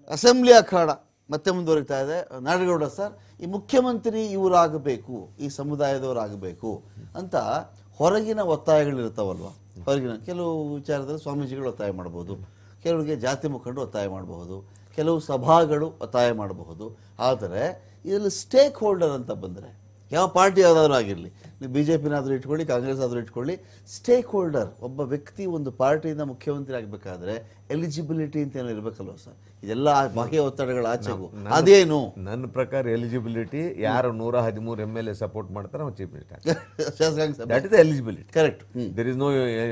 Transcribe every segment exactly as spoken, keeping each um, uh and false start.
Assembly ಅಖಾಡ ಮತ್ತೆ ಮುಂದುವರಿತಾ ಇದೆ. ನಾಡಗೌಡ ಸರ್, ಈ ಮುಖ್ಯಮಂತ್ರಿ ಇವರಾಗಬೇಕು, ಈ ಸಮುದಾಯದವರಾಗಬೇಕು ಅಂತ ಹೊರಗಿನ ಒತ್ತಾಯಗಳಿರ್ತಾವಲ್ವ, ಹೊರಗಿನ ಕೆಲವು ವಿಚಾರದಲ್ಲಿ ಸ್ವಾಮೀಜಿಗಳು ಒತ್ತಾಯ ಮಾಡಬಹುದು, ಕೆಲವರಿಗೆ ಜಾತಿ ಮುಖಂಡರು ಒತ್ತಾಯ ಮಾಡಬಹುದು, ಕೆಲವು ಸಭಾಗಳು ಒತ್ತಾಯ ಮಾಡಬಹುದು. ಆದರೆ ಇದರಲ್ಲಿ ಸ್ಟೇಕ್ ಹೋಲ್ಡರ್ ಅಂತ ಬಂದರೆ ಯಾವ ಪಾರ್ಟಿ ಯಾವುದಾದ್ರೂ ಆಗಿರಲಿ, ನೀವು ಬಿ ಜೆ ಪಿನಾದರೂ ಇಟ್ಕೊಳ್ಳಿ, ಕಾಂಗ್ರೆಸ್ ಆದರೂ ಇಟ್ಕೊಳ್ಳಿ, ಸ್ಟೇಕ್ ಹೋಲ್ಡರ್ ಒಬ್ಬ ವ್ಯಕ್ತಿ ಒಂದು ಪಾರ್ಟಿಯಿಂದ ಮುಖ್ಯಮಂತ್ರಿ ಆಗಬೇಕಾದ್ರೆ ಎಲಿಜಿಬಿಲಿಟಿ ಅಂತ ಏನೋ ಇರಬೇಕಲ್ವ ಸರ್? ಇದೆಲ್ಲ ಬಾಹ್ಯ ಒತ್ತಡಗಳ ಆಚೆಗೂ ಅದೇನು? ನನ್ನ ಪ್ರಕಾರ ಎಲಿಜಿಬಿಲಿಟಿ ಯಾರು ನೂರ ಹದಿಮೂರು ಎಮ್ ಎಲ್ ಎ ಸಪೋರ್ಟ್ ಮಾಡ್ತಾರೆ ಅವ್ನು chief minister. That is eligibility. Correct. There is no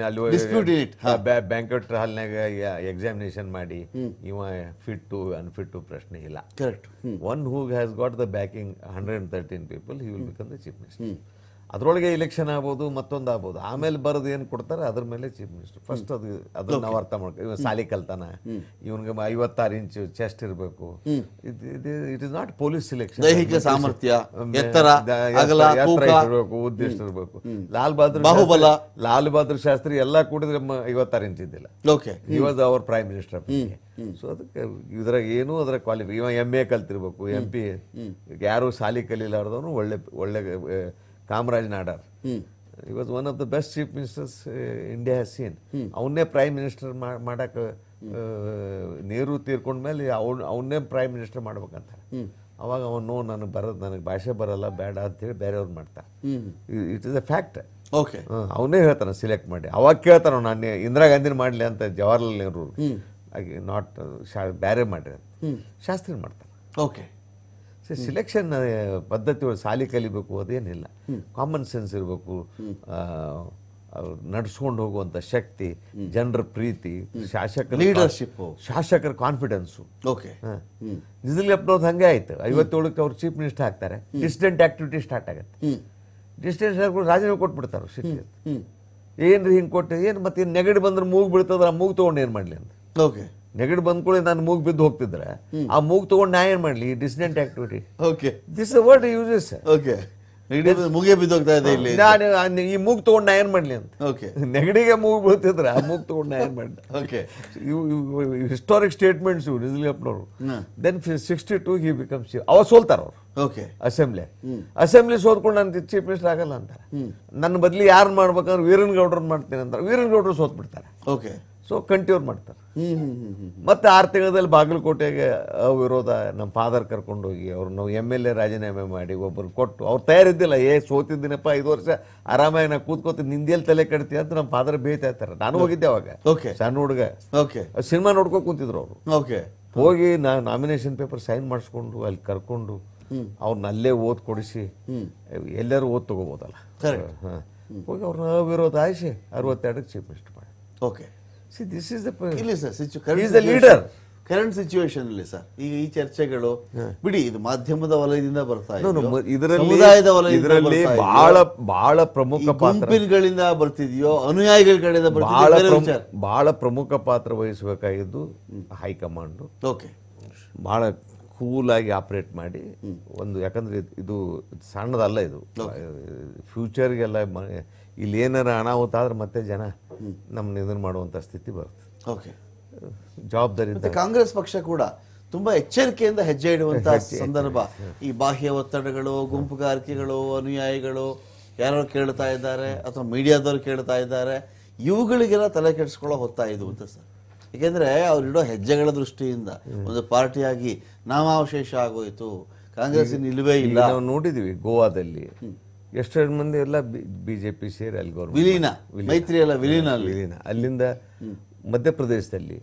banquet ಹಾಲ್ನಾಗ ಎಕ್ಸಾಮಿನೇಷನ್ ಮಾಡಿ ಇವ ಫಿಟ್ ಟು ಅನ್ಫಿಟ್ ಟು ಪ್ರಶ್ನೆ ಇಲ್ಲ. Correct. One who has got the backing hundred and thirteen people he will become the chief minister. ಅದರೊಳಗೆ election ಆಗ್ಬೋದು, ಮತ್ತೊಂದು ಆಗ್ಬೋದು, ಆಮೇಲೆ ಬರೋದು ಏನು ಕೊಡ್ತಾರೆ ಅದ್ರ ಮೇಲೆ ಚೀಫ್ ಮಿನಿಸ್ಟರ್. ಫಸ್ಟ್ ಅದು ಅದನ್ನ ನಾವು ಅರ್ಥ ಮಾಡ್ಕೊ. ಇವ ಸಾಲಿ ಕಲ್ತಾನ, ಇವನ್ಗೆ ಐವತ್ತಾರು ಇಂಚು ಚೆಸ್ಟ್ ಇರಬೇಕು. It is not police selection. ದೈಹಿಕ ಸಾಮರ್ಥ್ಯ, ಎತ್ತರ, ಇರಬೇಕು, ಉದ್ದೇಶ ಇರಬೇಕು. ಲಾಲ್ ಬಹದ್ದೂರ್ ಬಾಹುಬಲ ಲಾಲ್ ಬಹದ್ದೂರ್ ಶಾಸ್ತ್ರಿ ಎಲ್ಲ ಕೂಡಿದ್ರೆ ಐವತ್ತಾರು ಇಂಚ್ ಇದ್ದಿಲ್ಲ. Okay, he was our prime minister of India. So ಅದಕ್ಕೆ ಇದ್ರಾಗ ಏನು ಅದರ ಕ್ವಾಲಿಫೈ. ಇವ ಎಮ್ ಎ ಕಲ್ತಿರ್ಬೇಕು, ಎಂ ಪಿ. ಯಾರು ಸಾಲಿ ಕಲೀಲಾರ್ದವನು ಒಳ್ಳೆ ಒಳ್ಳೆ Kamaraj Nadar, he was one of the best chief ministers India has seen. ಅವನ್ನೇ ಪ್ರೈಮ್ ಮಿನಿಸ್ಟರ್ ಮಾಡಕ್ಕೆ ನೆಹರು ತೀರ್ಕೊಂಡ್ಮೇಲೆ ಅವ್ನು ಅವನ್ನೇ ಪ್ರೈಮ್ ಮಿನಿಸ್ಟರ್ ಮಾಡ್ಬೇಕಂತಾರೆ. ಅವಾಗ ಅವನು ನೋ ನನಗೆ ಬರೋದು, ನನಗೆ ಭಾಷೆ ಬರಲ್ಲ, ಬೇಡ ಅಂತೇಳಿ ಬೇರೆಯವ್ರು ಮಾಡ್ತಾರೆ. It is a fact. Okay, ಅವನೇ ಹೇಳ್ತಾನೆ ಸಿಲೆಕ್ಟ್ ಮಾಡಿ. ಅವಾಗ ಕೇಳ್ತಾನೆ ನಾನು ಇಂದಿರಾ ಗಾಂಧಿನ ಮಾಡಲಿ ಅಂತ ಜವಾಹರ್ಲಾಲ್ ನೆಹರು ನಾಟ್ ಬೇರೆ ಮಾಡಿರ ಶಾಸ್ತ್ರಿ ಮಾಡ್ತಾನೆ. ಓಕೆ, ಸೊ ಸಿಲೆಕ್ಷನ್ ಪದ್ಧತಿ ಸಾಲಿ ಕಲಿಬೇಕು ಅದೇನಿಲ್ಲ. ಕಾಮನ್ ಸೆನ್ಸ್ ಇರಬೇಕು, ನಡ್ಸ್ಕೊಂಡು ಹೋಗುವಂಥ ಶಕ್ತಿ, ಜನರ ಪ್ರೀತಿ, ಶಾಸಕರ ಲೀಡರ್ಶಿಪ್, ಶಾಸಕರ ಕಾನ್ಫಿಡೆನ್ಸು. ಓಕೆ, ನಿಜಲಿಯಪ್ಪನವ್ರದ್ದು ಹಂಗೆ ಆಯ್ತು. ಐವತ್ತೇಳಕ್ಕೆ ಅವ್ರು ಚೀಫ್ ಮಿನಿಸ್ಟರ್ ಆಗ್ತಾರೆ, ಡಿಸ್ಟೆಂಟ್ ಆಕ್ಟಿವಿಟಿ ಸ್ಟಾರ್ಟ್ ಆಗುತ್ತೆ. ಡಿಸ್ಟೆಂಟ್ ಆಗ್ಬಿಟ್ಟು ರಾಜೀನಾಮೆ ಕೊಟ್ಬಿಡ್ತಾರೆ ಸಿಟಿ. ಏನ್ರಿ ಹಿಂಗೆ ಕೊಟ್ಟು ಏನು ಮತ್ತೆ ನೆಗಡಿ ಬಂದ್ರೆ ಮೂಗು ಬೀಳ್ತದ್ರ, ಆ ಮೂಗು ತೊಗೊಂಡು ಏನು ಮಾಡಲಿ ಅಂತ. ಓಕೆ, ನೆಗಡಿ ಬಂದ್ಕೊಳ್ಳಿ ನಾನು ಮೂಗು ಬಿದ್ದು ಹೋಗ್ತಿದ್ರೆ ಆ ಮೂಗು ತೊಗೊಂಡು ನಾ ಏನು ಮಾಡಲಿ? Dissident activity. Okay, this word uses. Okay, ಮುಗಿಯ ಬಿದ್ದೋಗ್ತಾ ಇದೆ ಇಲ್ಲಿ. ನಾನು ಈ ಮೂಗು ತೊಗೊಂಡು ನಾ ಏನು ಮಾಡಲಿ ಅಂತ. ಓಕೆ, ನೆಗಡಿಗೆ ಮೂಗು ಬೀಳ್ತಿದ್ರೆ ಆ ಮೂಗು ತೊಗೊಂಡು ನಾ ಏನು ಮಾಡಲಿ? ಓಕೆ, ಹಿಸ್ಟಾರಿಕ್ ಸ್ಟೇಟ್ಮೆಂಟ್ಸ್ ಇವು ನಿಜಲಿಯಪ್ಪನವರು. Then sixty two he becomes chief. ಅವಾಗ ಸೋಲ್ತಾರ ಅವರು. ಓಕೆ, ಅಸೆಂಬ್ಲಿ ಅಸೆಂಬ್ಲಿ ಸೋತ್ಕೊಂಡು ನಾನು ಚೀಫ್ ಮಿನಿಸ್ಟರ್ ಆಗಲ್ಲ ಅಂತಾರೆ. ನನ್ನ ಬದಲಿ ಯಾರು ಮಾಡ್ಬೇಕಂದ್ರೆ ವೀರನ್ ಗೌಡ್ರನ್ನ ಮಾಡ್ತೀನಿ ಅಂತಾರೆ. ವೀರನ್ ಗೌಡ್ರು ಸೋತ್ ಬಿಡ್ತಾರೆ. ಓಕೆ, ಸೊ ಕಂಟಿನ್ಯೂ ಮಾಡ್ತಾರೆ. ಮತ್ತೆ ಆರು ತಿಂಗಳಲ್ಲಿ ಬಾಗಲಕೋಟೆಗೆ ವಿರೋಧ ನಮ್ಮ ಫಾದರ್ ಕರ್ಕೊಂಡು ಹೋಗಿ ಅವ್ರು ನಾವು ಎಮ್ ಎಲ್ ಎ ರಾಜೀನಾಮೆ ಮಾಡಿ ಒಬ್ಬರು ಕೊಟ್ಟು ಅವ್ರು ತಯಾರಿದ್ದಿಲ್ಲ. ಏ ಸೋತಿದ್ದೀನಪ್ಪ, ಐದು ವರ್ಷ ಆರಾಮಾಗಿ ನಾ ಕೂತ್ಕೋತೀನಿ, ನಿಂದೆಲ್ಲಿ ತಲೆ ಕಡ್ತಿ ಅಂತ ನಮ್ಮ ಫಾದರ್ ಬೇಯ್ತಾ ಇರ್ತಾರೆ. ನಾನು ಹೋಗಿದ್ದೆ ಅವಾಗ, ಓಕೆ, ಸಣ್ಣ ಹುಡುಗ. ಓಕೆ, ಸಿನಿಮಾ ನೋಡ್ಕೊ ಕೂತಿದ್ರು ಅವರು. ಓಕೆ, ಹೋಗಿ ನಾ ನಾಮಿನೇಷನ್ ಪೇಪರ್ ಸೈನ್ ಮಾಡಿಸ್ಕೊಂಡು ಅಲ್ಲಿ ಕರ್ಕೊಂಡು ಅವ್ರನ್ನ ಅಲ್ಲೇ ಓದ್ ಕೊಡಿಸಿ, ಎಲ್ಲರೂ ಓದ್ ತಗೋಬೋದಲ್ಲ. ಹಾಂ, ಹೋಗಿ ಅವ್ರನ್ನ ವಿರೋಧ ಆಯ್ಸಿ ಅರವತ್ತೆರಡಕ್ಕೆ ಚೀಫ್ ಮಿನಿಸ್ಟರ್ ಮಾಡಿ. Okay, See, this is the ಇಲ್ಲಿ sir he is the leader. Current situation ಅಲ್ಲಿ ಸರ್ ಈಗ ಈ ಚರ್ಚೆಗಳು ಬಿಡಿ, ಇದು ಮಾಧ್ಯಮದ ವಲಯದಿಂದ ಬರ್ತಾ ಇದೆ, ಸಮುದಾಯದ ಇದರಲ್ಲಿ ಬಹಳ ಬಹಳ ಪ್ರಮುಖ ಗುಂಪಿನಗಳಿಂದ ಬರ್ತಿದೆಯೋ ಅನುಯಾಯಿಗಳ ಕಡೆಯಿಂದ ಬರ್ತಿದೆಯೋ ಬಹಳ ಪ್ರಮುಖ ಪಾತ್ರ ವಹಿಸಬೇಕಾಗಿದ್ದು ಹೈಕಮಾಂಡ್. ಓಕೆ, ಬಹಳ ಕೂಲಾಗಿ ಆಪರೇಟ್ ಮಾಡಿ ಒಂದು, ಯಾಕಂದ್ರೆ ಇದು ಸಣ್ಣದಲ್ಲ, ಇದು ಫ್ಯೂಚರ್ಗೆಲ್ಲ ಇಲ್ಲಿ ಏನಾರ ಅನಾಹುತ ಆದ್ರೆ ಮತ್ತೆ ಜನ ನಮ್ಮನ್ನ ಇದನ್ನು ಮಾಡುವಂಥ ಸ್ಥಿತಿ ಬರುತ್ತೆ. ಓಕೆ, ಜವಾಬ್ದಾರಿ. ಕಾಂಗ್ರೆಸ್ ಪಕ್ಷ ಕೂಡ ತುಂಬಾ ಎಚ್ಚರಿಕೆಯಿಂದ ಹೆಜ್ಜೆ ಇಡುವಂತ ಸಂದರ್ಭ. ಈ ಬಾಹ್ಯ ಒತ್ತಡಗಳು, ಗುಂಪುಗಾರಿಕೆಗಳು, ಅನುಯಾಯಿಗಳು ಯಾರು ಕೇಳ್ತಾ ಇದ್ದಾರೆ ಅಥವಾ ಮೀಡಿಯಾದವ್ರು ಕೇಳ್ತಾ ಇದ್ದಾರೆ, ಇವುಗಳಿಗೆಲ್ಲ ತಲೆ ಕೆಡಿಸ್ಕೊಳ್ಳೋ ಹೊತ್ತಾ ಇದು ಅಂತ ಸರ್. ಏಕೆಂದ್ರೆ ಅವ್ರು ಇಡೋ ಹೆಜ್ಜೆಗಳ ದೃಷ್ಟಿಯಿಂದ ಒಂದು ಪಾರ್ಟಿಯಾಗಿ ನಾಮಾವಶೇಷ ಆಗೋಯ್ತು, ಕಾಂಗ್ರೆಸ್ ನಿಲುವೇ ಇಲ್ಲ. ನಾವು ನೋಡಿದೀವಿ ಗೋವಾದಲ್ಲಿ ಎಷ್ಟೆರಡು ಮಂದಿ ಎಲ್ಲ ಬಿಜೆಪಿ ಸೇರಿ ಅಲ್ಲಿ ಗೌರ್ಮೆಂಟ್ ವಿಲೀನ, ಮೈತ್ರಿ ಎಲ್ಲ ವಿಲೀನ ವಿಲೀನ. ಅಲ್ಲಿಂದ ಮಧ್ಯಪ್ರದೇಶದಲ್ಲಿ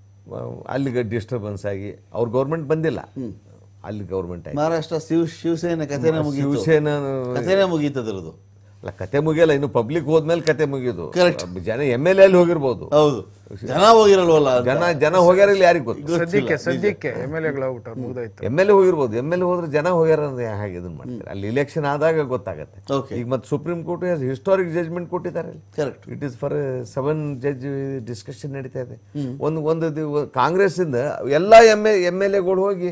ಅಲ್ಲಿಗೆ ಡಿಸ್ಟರ್ಬೆನ್ಸ್ ಆಗಿ ಅವ್ರ ಗೌರ್ಮೆಂಟ್ ಬಂದಿಲ್ಲ, ಅಲ್ಲಿ ಗೌರ್ಮೆಂಟ್ ಆಗಿ. ಮಹಾರಾಷ್ಟ್ರ ಶಿವ ಶಿವಸೇನೆ ಕಥೆನೇ ಮುಗಿತು, ಶಿವಸೇನಾ ಕಥೆನೇ ಮುಗೀತದ್ರದು. ಅಲ್ಲ, ಕತೆ ಮುಗಿಯಲ್ಲ, ಇನ್ನು ಪಬ್ಲಿಕ್ ಹೋದ್ಮೇಲೆ ಕತೆ ಮುಗಿಯೋದು. ಜನ ಎಮ್ ಎಲ್ ಎಲ್ಲಿ ಹೋಗಿರ್ಬೋದು, ಹೌದು, ಜನ ಹೋಗಿರಲ್ವಲ್ಲ, ಜನ ಜನ ಹೋಗ್ಯಾರ ಇಲ್ಲಿ ಯಾರಿಗೆ ಗೊತ್ತು. ಸದ್ಯಕ್ಕೆ ಸದ್ಯಕ್ಕೆ ಎಮ್ ಎಲ್ ಎಗಳು ಮುಗಿದೋಯ್ತು. ಎಮ್ ಎಲ್ ಎ ಹೋಗಿರ್ಬೋದು, ಎಮ್ ಎಲ್ ಎ ಹೋದ್ರೆ ಜನ ಹೋಗ್ಯಾರ ಅಂದ್ರೆ ಹಾಗೆ ಇದನ್ನ ಮಾಡ್ತಾರೆ. ಅಲ್ಲಿ ಇಲೆಕ್ಷನ್ ಆದಾಗ ಗೊತ್ತಾಗತ್ತೆ. ಈಗ ಮತ್ತೆ ಸುಪ್ರೀಂ ಕೋರ್ಟ್ ಹಿಸ್ಟಾರಿಕ್ ಜಜ್ಮೆಂಟ್ ಕೊಟ್ಟಿದ್ದಾರೆ. Correct, it is for seven judge discussion ನಡೀತಾ ಇದೆ. ಒಂದು ಒಂದು ಕಾಂಗ್ರೆಸ್ ಇಂದ ಎಲ್ಲಾ ಎಮ್ ಎ ಎಮ್ ಎಲ್ ಎಗಳು ಹೋಗಿ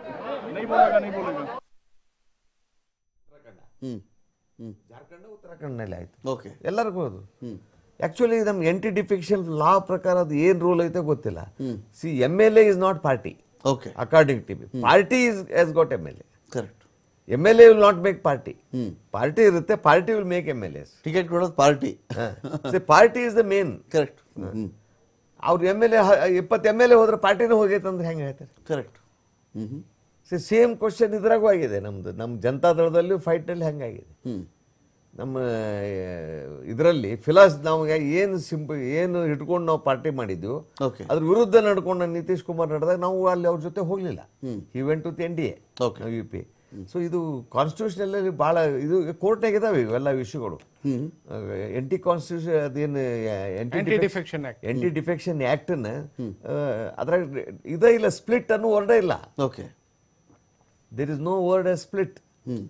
ಜಾರ್ಖಂಡ್ ಉತ್ತರಾಖಂಡ್ನಲ್ಲಿ ಆಯ್ತು. ಓಕೆ, ಎಲ್ಲರಿಗೂ ಅದು ಆಕ್ಚುಲಿ ನಮ್ಮ ಎಂಟಿ ಡಿಫಿಕ್ಷನ್ ಲಾ ಪ್ರಕಾರ ಅದು ಏನ್ ರೂಲ್ ಐತೆ ಗೊತ್ತಿಲ್ಲ. C M L A is not party. Okay according T B party is has got M L A correct M L A will not make party party ಇರುತ್ತೆ party will make M L S ticket ಕೊಡೋದು party party is the main correct ಅವ್ರು M L A ಇಪ್ಪತ್ತು M L A ಹೋದ್ರೆ ಪಾರ್ಟಿನೂ ಹೋಗೈತಂದ್ರೆ ಹೆಂಗೆ ಹೇಳ್ತಾರೆ correct hmm same question ಇದ್ರಾಗೂ ಆಗಿದೆ ನಮ್ದು ನಮ್ಮ ಜನತಾದಳದಲ್ಲೂ ಫೈಟಲ್ಲಿ ಹಂಗಾಗಿದೆ ಹ್ಮ್ ನಮ್ಮ ಇದರಲ್ಲಿ ಫಿಲಾಸ್ ನಮಗೆ ಏನು ಸಿಂಪಲ್ ಏನು ಇಟ್ಕೊಂಡು ನಾವು ಪಾರ್ಟಿ ಮಾಡಿದ್ವು ಓಕೆ ಅದ್ರ ವಿರುದ್ಧ ನಡ್ಕೊಂಡು ನಿತೀಶ್ ಕುಮಾರ್ ನಡೆದಾಗ ನಾವು ಅಲ್ಲಿ ಅವ್ರ ಜೊತೆ ಹೋಗಲಿಲ್ಲ ಈ went to N D A okay U P so ಇದು ಕಾನ್ಸ್ಟಿಟ್ಯೂಷನಲ್ಲಿ ಭಾಳ ಇದು ಕೋರ್ಟ್ನಾಗ ಇದಾವೆ ಇವೆಲ್ಲ ವಿಷಯಗಳು ಎಂಟಿ ಕಾನ್ಸ್ಟಿಟ್ಯೂಷನ್ ಅದೇನು anti defection act anti defection ಆ್ಯಕ್ಟನ್ನ ಅದ್ರಾಗ ಇದೇ ಇಲ್ಲ ಸ್ಪ್ಲಿಟ್ ಅನ್ನೋ ವರ್ಡೇ ಇಲ್ಲ okay there is no word a split hmm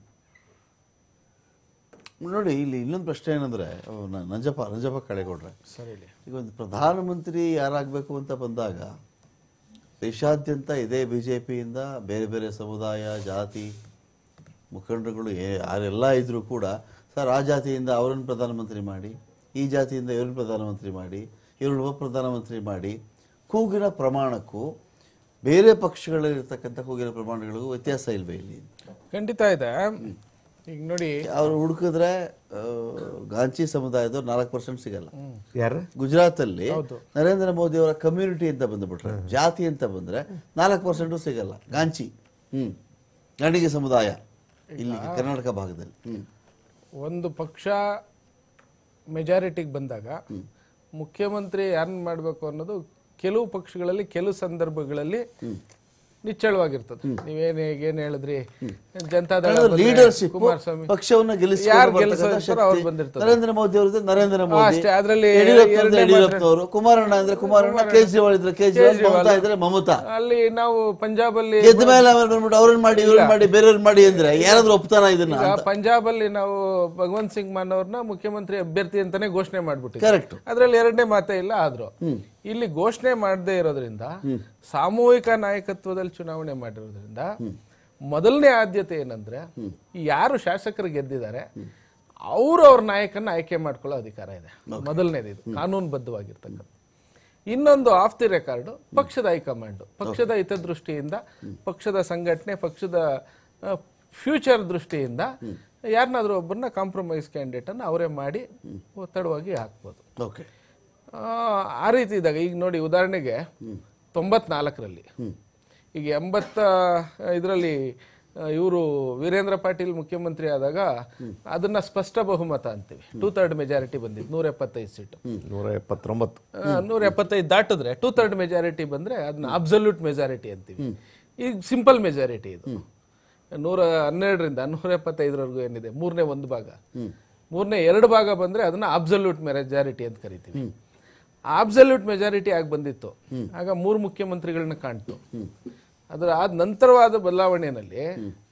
ನೋಡಿ ಇಲ್ಲಿ ಇನ್ನೊಂದು ಪ್ರಶ್ನೆ ಏನಂದ್ರೆ ನಂಜಪ್ಪ ನಂಜಪ್ಪ ಕಳೆಗೌಡ್ರೆ ಸರಿ ಈಗ ಒಂದು ಪ್ರಧಾನಮಂತ್ರಿ ಯಾರಾಗಬೇಕು ಅಂತ ಬಂದಾಗ ದೇಶಾದ್ಯಂತ ಇದೇ ಬಿ ಜೆ ಪಿಯಿಂದ ಬೇರೆ ಬೇರೆ ಸಮುದಾಯ ಜಾತಿ ಮುಖಂಡರುಗಳು ಯಾರೆಲ್ಲ ಇದ್ರೂ ಕೂಡ ಸರ್ ಆ ಜಾತಿಯಿಂದ ಅವರನ್ನು ಪ್ರಧಾನಮಂತ್ರಿ ಮಾಡಿ ಈ ಜಾತಿಯಿಂದ ಇವ್ರನ್ನ ಪ್ರಧಾನಮಂತ್ರಿ ಮಾಡಿ ಇವ್ರನ್ನ ಉಪ ಪ್ರಧಾನಮಂತ್ರಿ ಮಾಡಿ ಕೂಗಿನ ಪ್ರಮಾಣಕ್ಕೂ ಬೇರೆ ಪಕ್ಷಗಳಲ್ಲಿರ್ತಕ್ಕಂಥ ಕೂಗಿನ ಪ್ರಮಾಣಗಳಿಗೂ ವ್ಯತ್ಯಾಸ ಇಲ್ವೇ ಇಲ್ಲಿ? ಖಂಡಿತ ಇದೆ. ಈಗ ನೋಡಿ ಅವ್ರು ಹುಡುಕಿದ್ರೆ ಗಾಂಚಿ ಸಮುದಾಯದವ್ರು ನಾಲ್ಕು ಪರ್ಸೆಂಟ್ ಸಿಗಲ್ಲ. ಯಾರು ಗುಜರಾತ್ ಅಲ್ಲಿ ನರೇಂದ್ರ ಮೋದಿ ಅವರ ಕಮ್ಯುನಿಟಿ ಅಂತ ಬಂದ್ಬಿಟ್ರೆ ಜಾತಿ ಅಂತ ಬಂದ್ರೆ ನಾಲ್ಕು ಪರ್ಸೆಂಟು ಸಿಗಲ್ಲ ಗಾಂಚಿ ಹ್ಮ್ ಗಂಡಿಗೆ ಸಮುದಾಯ ಇಲ್ಲಿ ಕರ್ನಾಟಕ ಭಾಗದಲ್ಲಿ. ಹ್ಮ್ ಒಂದು ಪಕ್ಷ ಮೆಜಾರಿಟಿಗೆ ಬಂದಾಗ ಮುಖ್ಯಮಂತ್ರಿ ಯಾರನ್ನ ಮಾಡಬೇಕು ಅನ್ನೋದು ಕೆಲವು ಪಕ್ಷಗಳಲ್ಲಿ ಕೆಲವು ಸಂದರ್ಭಗಳಲ್ಲಿ ನಿಚ್ಚಳವಾಗಿರ್ತದೆ. ನೀವೇನ್ ಏನ್ ಹೇಳಿದ್ರಿ ಜನತಾದಳ ಲೀಡರ್ಶಿಪ್ ಕುಮಾರಸ್ವಾಮಿ ಪಕ್ಷವನ್ನ ನರೇಂದ್ರ ಮೋದಿ ಅವರು ನರೇಂದ್ರ ಮೋದಿ ಅಷ್ಟೇ. ಅದರಲ್ಲಿ ಯಡಿಯೂರಪ್ಪನವರು ಕುಮಾರಣ್ಣ ಅಂದ್ರೆ ಕುಮಾರಣ್ಣ, ಕೇಜ್ರಿವಾಲ್ ಇದ್ರೆ ಕೇಜ್ರಿವಾಲ್, ಮಮತಾ ಇದ್ರೆ ಮಮತಾ. ಅಲ್ಲಿ ನಾವು ಪಂಜಾಬ್ ಅಲ್ಲಿ ಗೆದ್ದ ಮೇಲೆ ಆಮೇಲೆ ಬಂದ್ಬಿಟ್ಟು ಅವ್ರನ್ನ ಮಾಡಿ ಇವ್ರನ್ನ ಮಾಡಿ ಬೇರೆಯವ್ರನ್ನ ಮಾಡಿ ಅಂದ್ರೆ ಯಾರಾದ್ರೂ ಒಪ್ತಾರ ಇದನ್ನ? ಪಂಜಾಬ್ ಅಲ್ಲಿ ನಾವು ಭಗವಂತ್ ಸಿಂಗ್ ಮಾನ್ ಅವ್ರನ್ನ ಮುಖ್ಯಮಂತ್ರಿ ಅಭ್ಯರ್ಥಿ ಅಂತಾನೆ ಘೋಷಣೆ ಮಾಡ್ಬಿಟ್ಟಿವಿ. ಕರೆಕ್ಟ್. ಅದ್ರಲ್ಲಿ ಎರಡನೇ ಮಾತೇ ಇಲ್ಲ. ಆದ್ರೂ ಇಲ್ಲಿ ಘೋಷಣೆ ಮಾಡದೇ ಇರೋದ್ರಿಂದ ಸಾಮೂಹಿಕ ನಾಯಕತ್ವದಲ್ಲಿ ಚುನಾವಣೆ ಮಾಡಿರೋದ್ರಿಂದ ಮೊದಲನೇ ಆದ್ಯತೆ ಏನಂದ್ರೆ ಯಾರು ಶಾಸಕರು ಗೆದ್ದಿದ್ದಾರೆ ಅವರು ಅವ್ರ ನಾಯಕನ ಆಯ್ಕೆ ಮಾಡ್ಕೊಳ್ಳೋ ಅಧಿಕಾರ ಇದೆ. ಮೊದಲನೇದು ಇದು ಕಾನೂನುಬದ್ಧವಾಗಿರ್ತಕ್ಕಂಥ. ಇನ್ನೊಂದು ಆಫ್ ದಿ ರೆಕಾರ್ಡ್ ಪಕ್ಷದ ಹೈಕಮಾಂಡ್ ಪಕ್ಷದ ಹಿತದೃಷ್ಟಿಯಿಂದ, ಪಕ್ಷದ ಸಂಘಟನೆ, ಪಕ್ಷದ ಫ್ಯೂಚರ್ ದೃಷ್ಟಿಯಿಂದ ಯಾರನ್ನಾದ್ರೂ ಒಬ್ಬರನ್ನ ಕಾಂಪ್ರಮೈಸ್ ಕ್ಯಾಂಡಿಡೇಟ್ ಅನ್ನ ಅವರೇ ಮಾಡಿ ಒತ್ತಡವಾಗಿ ಹಾಕ್ಬೋದು. ಓಕೆ. ಆ ರೀತಿ ಇದ್ದಾಗ ಈಗ ನೋಡಿ ಉದಾಹರಣೆಗೆ ತೊಂಬತ್ನಾಲ್ಕರಲ್ಲಿ ಈಗ ಎಂಬತ್ತ ಇದರಲ್ಲಿ ಇವರು ವೀರೇಂದ್ರ ಪಾಟೀಲ್ ಮುಖ್ಯಮಂತ್ರಿ ಆದಾಗ ಅದನ್ನ ಸ್ಪಷ್ಟ ಬಹುಮತ ಅಂತೀವಿ. ಟೂ ಥರ್ಡ್ ಮೆಜಾರಿಟಿ ಬಂದಿತ್ತು, ನೂರ ಎಪ್ಪತ್ತೈದು ಸೀಟು. ನೂರ ಎಪ್ಪತ್ತೊಂಬತ್ತು ನೂರ ಎಪ್ಪತ್ತೈದು ದಾಟಿದ್ರೆ ಟೂ ಥರ್ಡ್ ಮೆಜಾರಿಟಿ ಬಂದ್ರೆ ಅದನ್ನ ಅಬ್ಸಲ್ಯೂಟ್ ಮೆಜಾರಿಟಿ ಅಂತೀವಿ. ಈಗ ಸಿಂಪಲ್ ಮೆಜಾರಿಟಿ ಇದು. ನೂರ ಹನ್ನೆರಡರಿಂದ ನೂರ ಎಪ್ಪತ್ತೈದರವರೆಗೂ ಏನಿದೆ ಮೂರನೇ ಒಂದು ಭಾಗ, ಮೂರನೇ ಎರಡು ಭಾಗ ಬಂದ್ರೆ ಅದನ್ನ ಅಬ್ಸಲ್ಯೂಟ್ ಮೆಜಾರಿಟಿ ಅಂತ ಕರಿತೀವಿ. ಅಬ್ಸಲ್ಯೂಟ್ ಮೆಜಾರಿಟಿ ಆಗಿ ಬಂದಿತ್ತು. ಆಗ ಮೂರು ಮುಖ್ಯಮಂತ್ರಿಗಳನ್ನ ಕಾಣ್ತು. ಅದರ ಆದ ನಂತರವಾದ ಬದಲಾವಣೆಯಲ್ಲಿ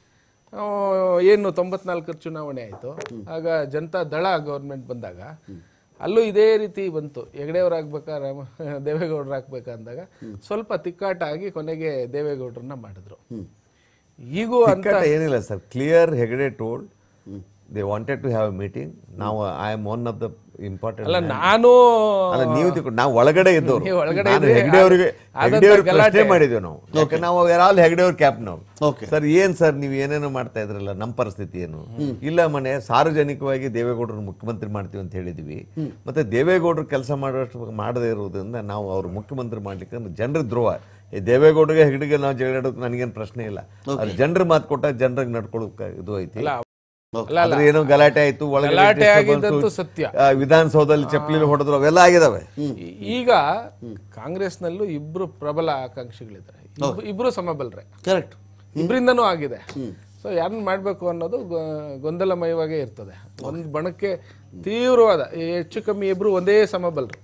ಏನು ತೊಂಬತ್ನಾಲ್ಕರ ಚುನಾವಣೆ ಆಯಿತು. ಆಗ ಜನತಾ ದಳ ಗೌರ್ಮೆಂಟ್ ಬಂದಾಗ ಅಲ್ಲೂ ಇದೇ ರೀತಿ ಬಂತು. ಹೆಗಡೆಯವ್ರು ಆಗ್ಬೇಕಾ ರಾಮ ದೇವೇಗೌಡರು ಆಗ್ಬೇಕಾ ಅಂದಾಗ ಸ್ವಲ್ಪ ತಿಕ್ಕಾಟ ಆಗಿ ಕೊನೆಗೆ ದೇವೇಗೌಡರನ್ನ ಮಾಡಿದ್ರು. ಈಗೂ ಅಂತ ಏನಿಲ್ಲ sir, clear Hegde told they wanted to have a meeting. Now I am one of the important. ಅಲ್ಲ ನಾನು ಅಲ್ಲ ನೀವು ನಾವು ಒಳಗಡೆ ಇದ್ದವರು, ಹೆಗಡೆ ಅವರಿಗೆ ಹೆಗಡೆ ಅವ್ರಿಗೆ ಪ್ರಶ್ನೆ ಮಾಡಿದ್ವಿ ನಾವು. ಯಾಕೆ ನಾವು ಯಾರು ಹೆಗಡೆ ಅವ್ರ ಕ್ಯಾಪ್ ನಾವು ಸರ್ ಏನ್ ಸರ್ ನೀವು ಏನೇನೋ ಮಾಡ್ತಾ ಇದ್ರಲ್ಲ, ನಮ್ಮ ಪರಿಸ್ಥಿತಿ ಏನು? ಇಲ್ಲ ಮನೆ ಸಾರ್ವಜನಿಕವಾಗಿ ದೇವೇಗೌಡರು ಮುಖ್ಯಮಂತ್ರಿ ಮಾಡ್ತೀವಿ ಅಂತ ಹೇಳಿದ್ವಿ. ಮತ್ತೆ ದೇವೇಗೌಡರು ಕೆಲಸ ಮಾಡೋಷ್ಟು ಮಾಡದೇ ಇರೋದ್ರಿಂದ ನಾವು ಅವ್ರು ಮುಖ್ಯಮಂತ್ರಿ ಮಾಡ್ಲಿಕ್ಕೆ ಜನರ ದ್ರೋಹ. ಈ ದೇವೇಗೌಡರಿಗೆ ಹೆಗಡೆಗೆ ನಾವು ಜಗಳಾಡೋಕೆ ನನಗೇನು ಪ್ರಶ್ನೆ ಇಲ್ಲ. ಅದು ಜನರು ಮಾತು ಕೊಟ್ಟಾಗ ಜನರಿಗೆ ನಡ್ಕೊಳಕ್ ಇದು ಐತಿ. ಏನೋ ಗಲಾಟೆ ಆಯ್ತು, ಗಲಾಟೆ ಆಗಿದ್ದಂತೂ ಸತ್ಯ. ವಿಧಾನಸೌಧದಲ್ಲಿ ಚಪ್ಪಲಿ ಹೊಡೆದ್ರು, ಅವೆಲ್ಲ ಆಗಿದಾವೆ. ಈಗ ಕಾಂಗ್ರೆಸ್ನಲ್ಲೂ ಇಬ್ರು ಪ್ರಬಲ ಆಕಾಂಕ್ಷಿಗಳಿದ್ದಾರೆ, ಇಬ್ರು ಸಮಬಲರೇ. ಕರೆಕ್ಟ್. ಇಬ್ರಿಂದನೂ ಆಗಿದೆ. ಸೊ ಯಾರನ್ನ ಮಾಡ್ಬೇಕು ಅನ್ನೋದು ಗೊಂದಲಮಯವಾಗೇ ಇರ್ತದೆ. ಒಂದ್ ಬಣಕ್ಕೆ ತೀವ್ರವಾದ ಹೆಚ್ಚು ಕಮ್ಮಿ ಇಬ್ರು ಒಂದೇ ಸಮಬಲರು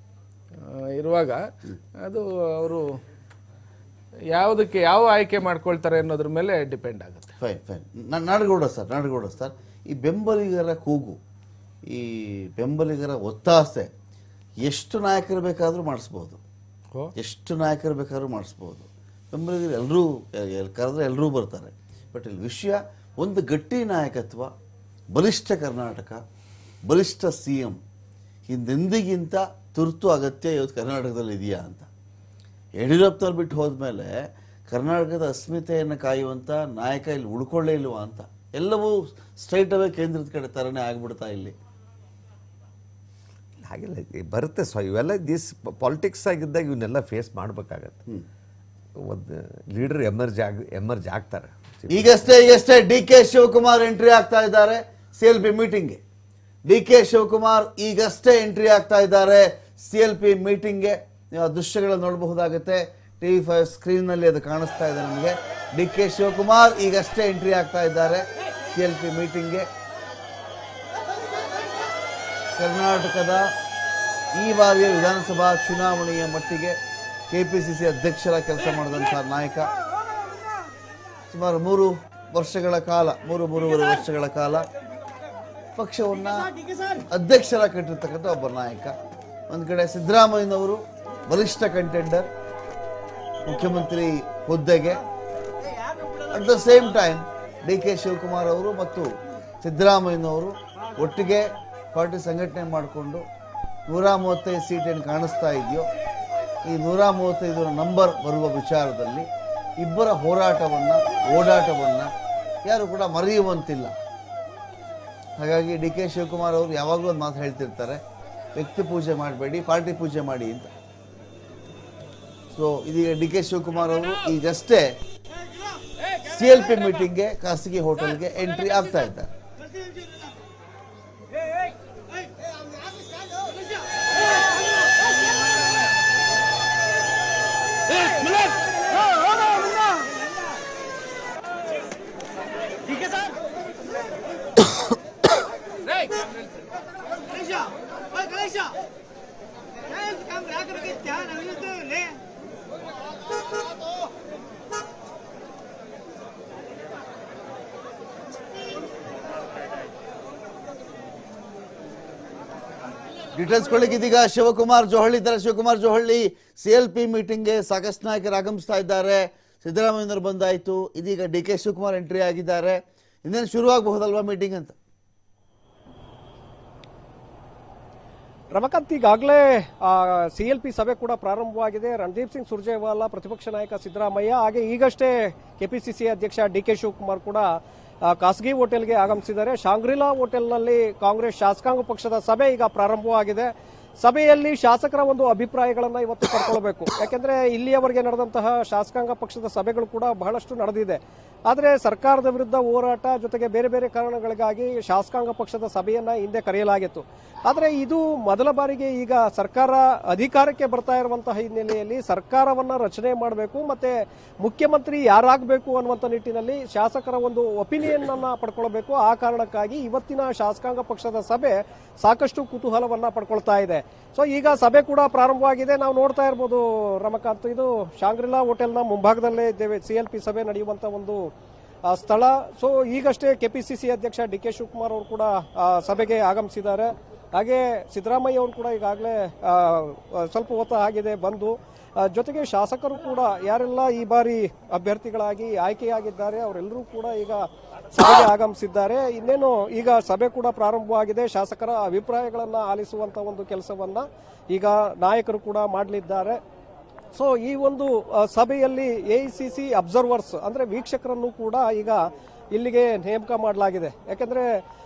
ಇರುವಾಗ ಅದು ಅವರು ಯಾವುದಕ್ಕೆ ಯಾವ ಆಯ್ಕೆ ಮಾಡ್ಕೊಳ್ತಾರೆ ಅನ್ನೋದ್ರ ಮೇಲೆ ಡಿಪೆಂಡ್ ಆಗುತ್ತೆ. Fine fine Nadagouda sir Nadagouda sir ಈ ಬೆಂಬಲಿಗರ ಕೂಗು, ಈ ಬೆಂಬಲಿಗರ ಒತ್ತಾಸೆ ಎಷ್ಟು ನಾಯಕರು ಬೇಕಾದರೂ ಮಾಡಿಸ್ಬೋದು, ಎಷ್ಟು ನಾಯಕರು ಬೇಕಾದ್ರೂ ಮಾಡಿಸ್ಬೋದು. ಬೆಂಬಲಿಗರು ಎಲ್ಲರೂ ಕರೆದ್ರೆ ಎಲ್ಲರೂ ಬರ್ತಾರೆ. ಬಟ್ ಇಲ್ಲಿ ವಿಷಯ ಒಂದು ಗಟ್ಟಿ ನಾಯಕತ್ವ, ಬಲಿಷ್ಠ ಕರ್ನಾಟಕ, ಬಲಿಷ್ಠ ಸಿ ಎಂ ಹಿಂದೆಂದಿಗಿಂತ ತುರ್ತು ಅಗತ್ಯ ಇವತ್ತು ಕರ್ನಾಟಕದಲ್ಲಿ ಇದೆಯಾ ಅಂತ. ಯಡಿಯೂರಪ್ಪನವ್ರು ಬಿಟ್ಟು ಹೋದ್ಮೇಲೆ ಕರ್ನಾಟಕದ ಅಸ್ಮಿತೆಯನ್ನು ಕಾಯುವಂಥ ನಾಯಕ ಇಲ್ಲಿ ಉಳ್ಕೊಳ್ಳೇ ಇಲ್ವಾ ಅಂತ. ಎಲ್ಲವೂ ಸ್ಟ್ರೈಟ್ ಅವೇ ಕೇಂದ್ರದ ಕಡೆ ಥರನೇ ಆಗ್ಬಿಡ್ತಾ ಇಲ್ಲಿ. ಹಾಗೆಲ್ಲ ಬರುತ್ತೆ. ಸೊ ಇವೆಲ್ಲ ದಿಸ್ ಪಾಲಿಟಿಕ್ಸ್ ಆಗಿದ್ದಾಗ ಇವನ್ನೆಲ್ಲ ಫೇಸ್ ಮಾಡಬೇಕಾಗತ್ತೆ. ಒಂದು ಲೀಡರ್ ಎಮರ್ಜ್ ಆಗಿ ಎಮರ್ಜ್ ಆಗ್ತಾರೆ. ಈಗಷ್ಟೇ ಈಗಷ್ಟೇ ಡಿ ಕೆ ಶಿವಕುಮಾರ್ ಎಂಟ್ರಿ ಆಗ್ತಾ ಇದ್ದಾರೆ ಸಿ ಎಲ್ ಪಿ ಮೀಟಿಂಗ್ಗೆ. ಡಿ ಕೆ ಶಿವಕುಮಾರ್ ಈಗಷ್ಟೇ ಎಂಟ್ರಿ ಆಗ್ತಾ ಇದ್ದಾರೆ ಸಿ ಎಲ್ ಪಿ ಮೀಟಿಂಗ್ಗೆ. ನೀವು ಆ ದೃಶ್ಯಗಳನ್ನು ನೋಡಬಹುದಾಗುತ್ತೆ. ಟಿ ವಿ ಫೈವ್ ಸ್ಕ್ರೀನ್ನಲ್ಲಿ ಅದು ಕಾಣಿಸ್ತಾ ಇದೆ ನಮಗೆ. ಡಿ ಕೆ ಶಿವಕುಮಾರ್ ಈಗಷ್ಟೇ ಎಂಟ್ರಿ ಆಗ್ತಾ ಇದ್ದಾರೆ ಸಿ ಎಲ್ ಪಿ ಮೀಟಿಂಗ್ಗೆ. ಕರ್ನಾಟಕದ ಈ ಬಾರಿಯ ವಿಧಾನಸಭಾ ಚುನಾವಣೆಯ ಮಟ್ಟಿಗೆ ಕೆ ಪಿ ಸಿ ಸಿ ಅಧ್ಯಕ್ಷರ ಕೆಲಸ ಮಾಡಿದಂಥ ನಾಯಕ. ಸುಮಾರು ಮೂರು ವರ್ಷಗಳ ಕಾಲ ಮೂರು ಮೂರುವರೆ ವರ್ಷಗಳ ಕಾಲ ಪಕ್ಷವನ್ನು ಅಧ್ಯಕ್ಷರ ಕಟ್ಟಿರ್ತಕ್ಕಂಥ ಒಬ್ಬ ನಾಯಕ. ಒಂದು ಕಡೆ ಸಿದ್ದರಾಮಯ್ಯನವರು ಬಲಿಷ್ಠ ಕಂಟೆಂಡರ್ ಮುಖ್ಯಮಂತ್ರಿ ಹುದ್ದೆಗೆ. At the same time D K Shivakumar ಅವರು ಮತ್ತು ಸಿದ್ದರಾಮಯ್ಯನವರು ಒಟ್ಟಿಗೆ ಪಾರ್ಟಿ ಸಂಘಟನೆ ಮಾಡಿಕೊಂಡು ನೂರ ಮೂವತ್ತೈದು ಸೀಟ್ ಏನು ಕಾಣಿಸ್ತಾ ಇದೆಯೋ ಈ ನೂರ ಮೂವತ್ತೈದರ ನಂಬರ್ ಬರುವ ವಿಚಾರದಲ್ಲಿ ಇಬ್ಬರ ಹೋರಾಟವನ್ನು ಓಡಾಟವನ್ನು ಯಾರು ಕೂಡ ಮರೆಯುವಂತಿಲ್ಲ. ಹಾಗಾಗಿ ಡಿ ಕೆ ಶಿವಕುಮಾರ್ ಅವರು ಯಾವಾಗಲೂ ಒಂದು ಮಾತು ಹೇಳ್ತಿರ್ತಾರೆ, ವ್ಯಕ್ತಿ ಪೂಜೆ ಮಾಡಬೇಡಿ, ಪಾರ್ಟಿ ಪೂಜೆ ಮಾಡಿ ಅಂತ. ಸೊ ಇದೀಗ ಡಿ ಕೆ ಶಿವಕುಮಾರ್ ಅವರು ಈಗಷ್ಟೇ ಸಿ ಎಲ್ ಪಿ ಮೀಟಿಂಗ್ಗೆ ಖಾಸಗಿ ಹೋಟೆಲ್ಗೆ ಎಂಟ್ರಿ ಆಗ್ತಾ ಇದ್ದಾರೆ. ಡೀಟೇಲ್ಸ್ ಕೊಳ್ಳಿಕ್ಕೆ ಇದೀಗ ಶಿವಕುಮಾರ್ ಜೋಹಳ್ಳಿ ಇದ್ದಾರೆ. Shivakumar Johalli, C L P meeting ಸಾಕಷ್ಟು ನಾಯಕರು ಆಗಮಿಸ್ತಾ ಇದ್ದಾರೆ. ಸಿದ್ದರಾಮಯ್ಯನವರು ಬಂದಾಯಿತು, ಇದೀಗ ಡಿ ಕೆ ಶಿವಕುಮಾರ್ ಎಂಟ್ರಿ ಆಗಿದ್ದಾರೆ. ಇನ್ನೇನು ಶುರುವಾಗಬಹುದಲ್ವಾ ಮೀಟಿಂಗ್ ಅಂತ? ರಮಕಾಂತ್, ಈಗಾಗಲೇ ಸಿ ಎಲ್ ಪಿ ಸಭೆ ಕೂಡ ಪ್ರಾರಂಭವಾಗಿದೆ. ರಣದೀಪ್ ಸಿಂಗ್ ಸುರ್ಜೇವಾಲಾ, ಪ್ರತಿಪಕ್ಷ ನಾಯಕ ಸಿದ್ದರಾಮಯ್ಯ, ಹಾಗೆ ಈಗಷ್ಟೇ ಕೆಪಿಸಿಸಿ ಅಧ್ಯಕ್ಷ ಡಿ ಕೆ ಶಿವಕುಮಾರ್ ಕೂಡ ಖಾಸಗಿ ಹೋಟೆಲ್ಗೆ ಆಗಮಿಸಿದ್ದಾರೆ. ಶಾಂಗ್ರಿಲಾ ಹೋಟೆಲ್ನಲ್ಲಿ ಕಾಂಗ್ರೆಸ್ ಶಾಸಕಾಂಗ ಪಕ್ಷದ ಸಭೆ ಈಗ ಪ್ರಾರಂಭವಾಗಿದೆ. ಸಭೆಯಲ್ಲಿ ಶಾಸಕರ ಒಂದು ಅಭಿಪ್ರಾಯಗಳನ್ನು ಇವತ್ತು ಪಡ್ಕೊಳ್ಬೇಕು. ಯಾಕೆಂದ್ರೆ ಇಲ್ಲಿಯವರೆಗೆ ನಡೆದಂತಹ ಶಾಸಕಾಂಗ ಪಕ್ಷದ ಸಭೆಗಳು ಕೂಡ ಬಹಳಷ್ಟು ನಡೆದಿದೆ. ಆದರೆ ಸರ್ಕಾರದ ವಿರುದ್ಧ ಹೋರಾಟ ಜೊತೆಗೆ ಬೇರೆ ಬೇರೆ ಕಾರಣಗಳಿಗಾಗಿ ಶಾಸಕಾಂಗ ಪಕ್ಷದ ಸಭೆಯನ್ನ ಹಿಂದೆ ಕರೆಯಲಾಗಿತ್ತು. ಆದರೆ ಇದು ಮೊದಲ ಬಾರಿಗೆ ಈಗ ಸರ್ಕಾರ ಅಧಿಕಾರಕ್ಕೆ ಬರ್ತಾ ಇರುವಂತಹ ಹಿನ್ನೆಲೆಯಲ್ಲಿ ಸರ್ಕಾರವನ್ನ ರಚನೆ ಮಾಡಬೇಕು, ಮತ್ತೆ ಮುಖ್ಯಮಂತ್ರಿ ಯಾರಾಗಬೇಕು ಅನ್ನುವಂಥ ನಿಟ್ಟಿನಲ್ಲಿ ಶಾಸಕರ ಒಂದು ಒಪಿನಿಯನ್ ಅನ್ನ ಪಡ್ಕೊಳ್ಬೇಕು. ಆ ಕಾರಣಕ್ಕಾಗಿ ಇವತ್ತಿನ ಶಾಸಕಾಂಗ ಪಕ್ಷದ ಸಭೆ ಸಾಕಷ್ಟು ಕುತೂಹಲವನ್ನ ಪಡ್ಕೊಳ್ತಾ ಇದೆ. ಸೊ ಈಗ ಸಭೆ ಕೂಡ ಪ್ರಾರಂಭವಾಗಿದೆ. ನಾವು ನೋಡ್ತಾ ಇರ್ಬೋದು ರಮಕಾಂತ್, ಇದು ಶಾಂಗ್ರಿಲಾ ಹೋಟೆಲ್ನ ಮುಂಭಾಗದಲ್ಲೇ ಇದ್ದೇವೆ. ಸಿ ಎಲ್ ಪಿ ಸಭೆ ನಡೆಯುವಂತ ಒಂದು ಸ್ಥಳ. ಸೊ ಈಗಷ್ಟೇ ಕೆಪಿಸಿಸಿ ಅಧ್ಯಕ್ಷ ಡಿ ಕೆ ಶಿವಕುಮಾರ್ ಅವರು ಕೂಡ ಸಭೆಗೆ ಆಗಮಿಸಿದ್ದಾರೆ. ಹಾಗೆ ಸಿದ್ದರಾಮಯ್ಯ ಅವರು ಕೂಡ ಈಗಾಗಲೇ ಸ್ವಲ್ಪ ಹೊತ್ತು ಆಗಿದೆ ಬಂದು. ಜೊತೆಗೆ ಶಾಸಕರು ಕೂಡ ಯಾರೆಲ್ಲ ಈ ಬಾರಿ ಅಭ್ಯರ್ಥಿಗಳಾಗಿ ಆಯ್ಕೆಯಾಗಿದ್ದಾರೆ ಅವರೆಲ್ಲರೂ ಕೂಡ ಈಗ ಸಭೆಗೆ ಆಗಮಿಸಿದ್ದಾರೆ. ಇನ್ನೇನು ಈಗ ಸಭೆ ಕೂಡ ಪ್ರಾರಂಭವಾಗಿದೆ. ಶಾಸಕರ ಅಭಿಪ್ರಾಯಗಳನ್ನ ಆಲಿಸುವಂತ ಒಂದು ಕೆಲಸವನ್ನ ಈಗ ನಾಯಕರು ಕೂಡ ಮಾಡಲಿದ್ದಾರೆ. ಸೊ ಈ ಒಂದು ಸಭೆಯಲ್ಲಿ ಎಐಸಿಸಿ ಅಬ್ಸರ್ವರ್ಸ್ ಅಂದ್ರೆ ವೀಕ್ಷಕರನ್ನು ಕೂಡ ಈಗ ಇಲ್ಲಿಗೆ ನೇಮಕ ಮಾಡಲಾಗಿದೆ. ಯಾಕೆಂದ್ರೆ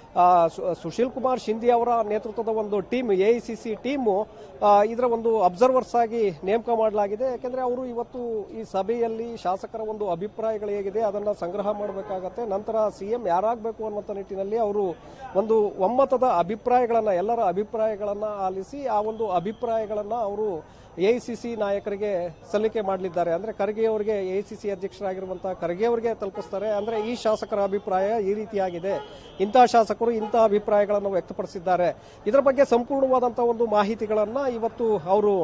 ಸುಶೀಲ್ ಕುಮಾರ್ ಶಿಂದೆ ಅವರ ನೇತೃತ್ವದ ಒಂದು ಟೀಮ್, ಎಐಸಿಸಿ ಟೀಮು ಇದರ ಒಂದು ಅಬ್ಸರ್ವರ್ಸ್ ಆಗಿ ನೇಮಕ ಮಾಡಲಾಗಿದೆ. ಯಾಕೆಂದ್ರೆ ಅವರು ಇವತ್ತು ಈ ಸಭೆಯಲ್ಲಿ ಶಾಸಕರ ಒಂದು ಅಭಿಪ್ರಾಯಗಳು ಹೇಗಿದೆ ಅದನ್ನ ಸಂಗ್ರಹ ಮಾಡಬೇಕಾಗತ್ತೆ. ನಂತರ ಸಿಎಂ ಯಾರಾಗಬೇಕು ಅನ್ನುವಂಥ ನಿಟ್ಟಿನಲ್ಲಿ ಅವರು ಒಂದು ಒಮ್ಮತದ ಅಭಿಪ್ರಾಯಗಳನ್ನ ಎಲ್ಲರ ಅಭಿಪ್ರಾಯಗಳನ್ನ ಆಲಿಸಿ ಆ ಒಂದು ಅಭಿಪ್ರಾಯಗಳನ್ನ ಅವರು ಎಐಸಿಸಿ ನಾಯಕರಿಗೆ ಸಲ್ಲಿಕೆ ಮಾಡಲಿದ್ದಾರೆ. ಅಂದ್ರೆ ಖರ್ಗೆ ಅವರಿಗೆ, ಎಐಸಿಸಿ ಅಧ್ಯಕ್ಷರಾಗಿರುವಂತಹ ಖರ್ಗೆ ಅವರಿಗೆ ತಲುಪಿಸ್ತಾರೆ. ಅಂದ್ರೆ ಈ ಶಾಸಕರ ಅಭಿಪ್ರಾಯ ಈ ರೀತಿಯಾಗಿದೆ, ಇಂತಹ ಶಾಸಕರು ಇಂತಹ ಅಭಿಪ್ರಾಯಗಳನ್ನು ವ್ಯಕ್ತಪಡಿಸಿದ್ದಾರೆ. ಇದರ ಬಗ್ಗೆ ಸಂಪೂರ್ಣವಾದಂತಹ ಒಂದು ಮಾಹಿತಿಗಳನ್ನ ಇವತ್ತು ಅವರು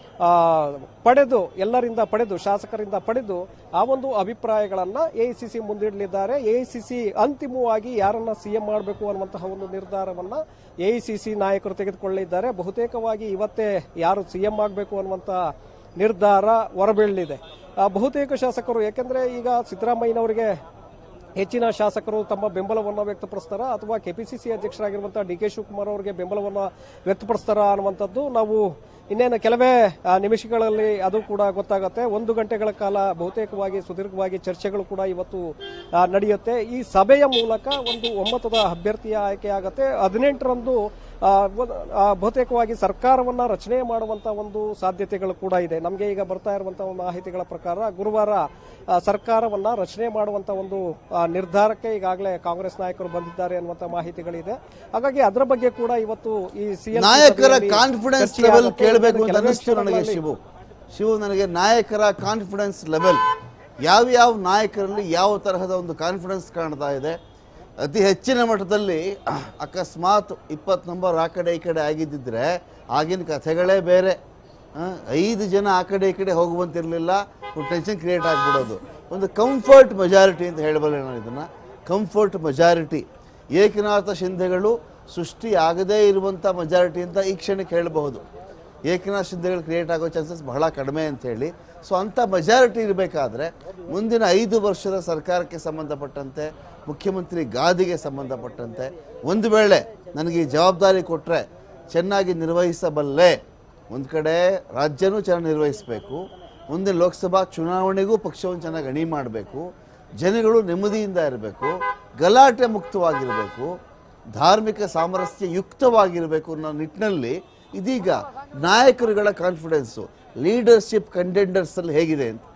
ಪಡೆದು ಎಲ್ಲರಿಂದ ಪಡೆದು ಶಾಸಕರಿಂದ ಪಡೆದು ಆ ಒಂದು ಅಭಿಪ್ರಾಯಗಳನ್ನ ಎಐಸಿಸಿ ಮುಂದಿಡಲಿದ್ದಾರೆ. ಎಐಸಿಸಿ ಅಂತಿಮವಾಗಿ ಯಾರನ್ನ ಸಿಎಂ ಮಾಡಬೇಕು ಅನ್ನುವಂತಹ ಒಂದು ನಿರ್ಧಾರವನ್ನ ಎಐಸಿಸಿ ನಾಯಕರು ತೆಗೆದುಕೊಳ್ಳಲಿದ್ದಾರೆ. ಬಹುತೇಕವಾಗಿ ಇವತ್ತೇ ಯಾರು ಸಿಎಂ ಆಗಬೇಕು ಅನ್ನುವಂತ ನಿರ್ಧಾರ ಹೊರಬೀಳಲಿದೆ. ಬಹುತೇಕ ಶಾಸಕರು, ಯಾಕೆಂದ್ರೆ ಈಗ ಸಿದ್ದರಾಮಯ್ಯನವರಿಗೆ ಹೆಚ್ಚಿನ ಶಾಸಕರು ತಮ್ಮ ಬೆಂಬಲವನ್ನು ವ್ಯಕ್ತಪಡಿಸ್ತಾರ ಅಥವಾ ಕೆಪಿಸಿಸಿ ಅಧ್ಯಕ್ಷರಾಗಿರುವಂತಹ ಡಿ ಕೆ ಶಿವಕುಮಾರ್ ಅವರಿಗೆ ಬೆಂಬಲವನ್ನು ವ್ಯಕ್ತಪಡಿಸ್ತಾರ ಅನ್ನುವಂಥದ್ದು ನಾವು ಇನ್ನೇನು ಕೆಲವೇ ನಿಮಿಷಗಳಲ್ಲಿ ಅದು ಕೂಡ ಗೊತ್ತಾಗುತ್ತೆ. ಒಂದು ಗಂಟೆಗಳ ಕಾಲ ಬಹುತೇಕವಾಗಿ ಸುದೀರ್ಘವಾಗಿ ಚರ್ಚೆಗಳು ಕೂಡ ಇವತ್ತು ನಡೆಯುತ್ತೆ. ಈ ಸಭೆಯ ಮೂಲಕ ಒಂದು ಒಮ್ಮತದ ಅಭ್ಯರ್ಥಿಯ ಆಯ್ಕೆ ಆಗುತ್ತೆ. ಹದಿನೆಂಟರಂದು ಬಹುತೇಕವಾಗಿ ಸರ್ಕಾರವನ್ನ ರಚನೆ ಮಾಡುವಂತ ಒಂದು ಸಾಧ್ಯತೆಗಳು ಕೂಡ ಇದೆ. ನಮಗೆ ಈಗ ಬರ್ತಾ ಇರುವಂತಹ ಮಾಹಿತಿಗಳ ಪ್ರಕಾರ ಗುರುವಾರ ಸರ್ಕಾರವನ್ನ ರಚನೆ ಮಾಡುವಂತ ಒಂದು ನಿರ್ಧಾರಕ್ಕೆ ಈಗಾಗಲೇ ಕಾಂಗ್ರೆಸ್ ನಾಯಕರು ಬಂದಿದ್ದಾರೆ ಅನ್ನುವಂತ ಮಾಹಿತಿಗಳಿದೆ. ಹಾಗಾಗಿ ಅದರ ಬಗ್ಗೆ ಕೂಡ ಇವತ್ತು ಈ ಸಿಎಂ ನಾಯಕರ ಕಾನ್ಫಿಡೆನ್ಸ್ ಲೆವೆಲ್ ಕೇಳಬೇಕು ಅಂತ ಅನಿಸ್ತು ನನಗೆ. ಶಿವು ಶಿವು ನನಗೆ ನಾಯಕರ ಕಾನ್ಫಿಡೆನ್ಸ್ ಲೆವೆಲ್ ಯಾವ ಯಾವ ನಾಯಕರಲ್ಲಿ ಯಾವ ತರಹದ ಒಂದು ಕಾನ್ಫಿಡೆನ್ಸ್ ಕಾಣ್ತಾ ಇದೆ? ಅತಿ ಹೆಚ್ಚಿನ ಮಟ್ಟದಲ್ಲಿ ಅಕಸ್ಮಾತ್ ಇಪ್ಪತ್ತು ನಂಬರ್ ಆ ಕಡೆ ಈ ಕಡೆ ಆಗಿದ್ದಿದ್ರೆ ಆಗಿನ ಕಥೆಗಳೇ ಬೇರೆ. ಐದು ಜನ ಆ ಕಡೆ ಈ ಕಡೆ ಹೋಗುವಂತಿರಲಿಲ್ಲ, ಟೆನ್ಷನ್ ಕ್ರಿಯೇಟ್ ಆಗಿಬಿಡೋದು. ಒಂದು ಕಂಫರ್ಟ್ ಮೆಜಾರಿಟಿ ಅಂತ ಹೇಳಬಲ್ಲ ನಾನು ಇದನ್ನು. ಕಂಫರ್ಟ್ ಮೆಜಾರಿಟಿ ಏಕನಾಥ ಶಿಂದೆಗಳು ಸೃಷ್ಟಿ ಆಗದೇ ಇರುವಂಥ ಮೆಜಾರಿಟಿ ಅಂತ ಈ ಕ್ಷಣಕ್ಕೆ ಹೇಳಬಹುದು. ಏಕನಾಥ ಶಿಂದೆಗಳು ಕ್ರಿಯೇಟ್ ಆಗೋ ಚಾನ್ಸಸ್ ಬಹಳ ಕಡಿಮೆ ಅಂಥೇಳಿ. ಸೊ ಅಂಥ ಮೆಜಾರಿಟಿ ಇರಬೇಕಾದ್ರೆ ಮುಂದಿನ ಐದು ವರ್ಷದ ಸರ್ಕಾರಕ್ಕೆ ಸಂಬಂಧಪಟ್ಟಂತೆ, ಮುಖ್ಯಮಂತ್ರಿ ಗಾದಿಗೆ ಸಂಬಂಧಪಟ್ಟಂತೆ ಒಂದು ವೇಳೆ ನನಗೆ ಈ ಜವಾಬ್ದಾರಿ ಕೊಟ್ಟರೆ ಚೆನ್ನಾಗಿ ನಿರ್ವಹಿಸಬಲ್ಲೆ. ಒಂದು ಕಡೆ ರಾಜ್ಯನೂ ಚೆನ್ನಾಗಿ ನಿರ್ವಹಿಸಬೇಕು, ಮುಂದಿನ ಲೋಕಸಭಾ ಚುನಾವಣೆಗೂ ಪಕ್ಷವನ್ನು ಚೆನ್ನಾಗಿ ಅಣಿ ಮಾಡಬೇಕು, ಜನಗಳು ನೆಮ್ಮದಿಯಿಂದ ಇರಬೇಕು, ಗಲಾಟೆ ಮುಕ್ತವಾಗಿರಬೇಕು, ಧಾರ್ಮಿಕ ಸಾಮರಸ್ಯ ಯುಕ್ತವಾಗಿರಬೇಕು ಅನ್ನೋ ನಿಟ್ಟಿನಲ್ಲಿ ಇದೀಗ ನಾಯಕರುಗಳ ಕಾನ್ಫಿಡೆನ್ಸು ಲೀಡರ್ಶಿಪ್ ಕಂಟೆಂಡರ್ಸ್ ಅಲ್ಲಿ ಹೇಗಿದೆ ಅಂತ?